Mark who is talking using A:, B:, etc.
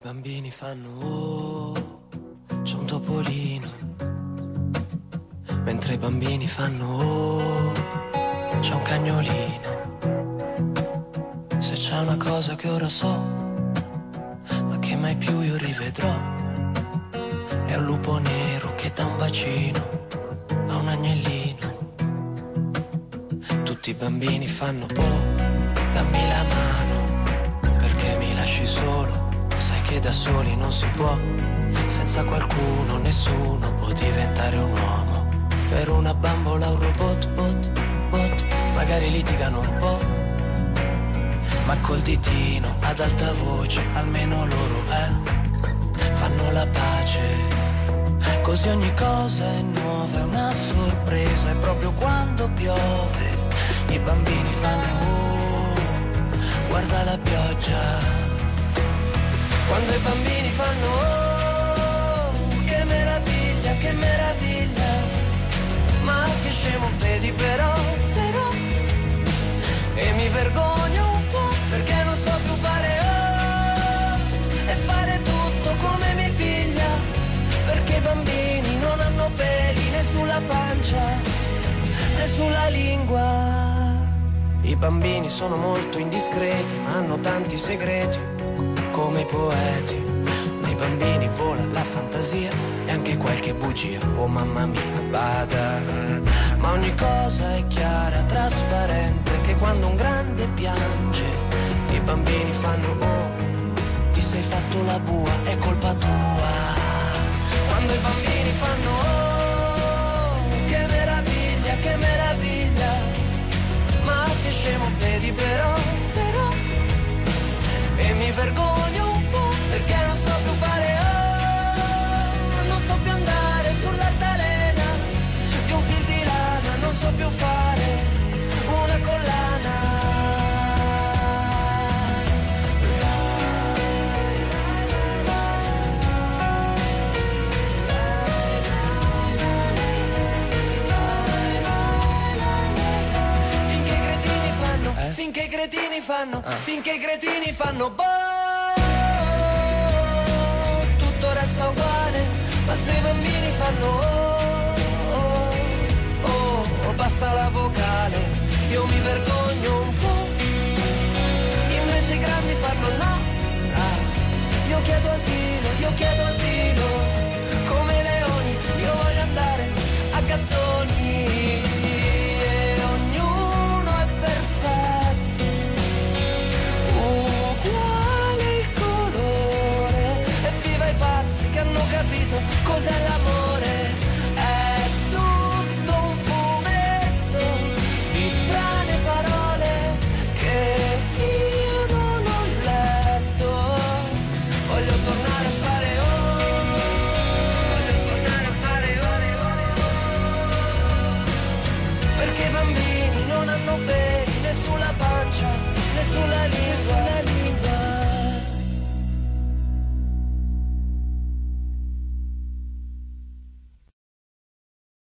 A: I bambini fanno oh, c'è un topolino. Mentre i bambini fanno oh, c'è un cagnolino. Se c'è una cosa che ora so, ma che mai più io rivedrò, è un lupo nero che dà un bacino a un agnellino. Tutti i bambini fanno oh, dammi la mano, perché mi lasci solo. Sai che da soli non si può, senza qualcuno nessuno può diventare un uomo. Per una bambola un robot, bot, magari litigano un po', ma col ditino ad alta voce almeno loro fanno la pace. Così ogni cosa è nuova, è una sorpresa. E proprio quando piove i bambini fanno oh, guarda la pioggia. Quando i bambini fanno oh, che meraviglia, che meraviglia. Ma che scemo vedi però, e mi vergogno un po' perché non so più fare oh, e fare tutto come mi piglia. Perché i bambini non hanno peli né sulla pancia né sulla lingua. I bambini sono molto indiscreti ma hanno tanti segreti come i poeti. Nei bambini vola la fantasia e anche qualche bugia, oh mamma mia, bada. Ma ogni cosa è chiara, trasparente, che quando un grande piange i bambini fanno oh, ti sei fatto la bua, è colpa tua. Quando i bambini fanno oh, che meraviglia, che meraviglia. Ma che scemo vedi però, e mi vergogno un po' perché non so più fare oh, non so più andare sull'altalena di un fil di lana, non so più fare una collana. Finché i cretini fanno, finché i cretini fanno boh, tutto resta uguale. Ma se i bambini fanno oh, basta la vocale, io mi vergogno un po'. Invece i grandi fanno no, io chiedo asilo, come leoni, io voglio andare a gattoni. Che hanno capito cos'è l'amore.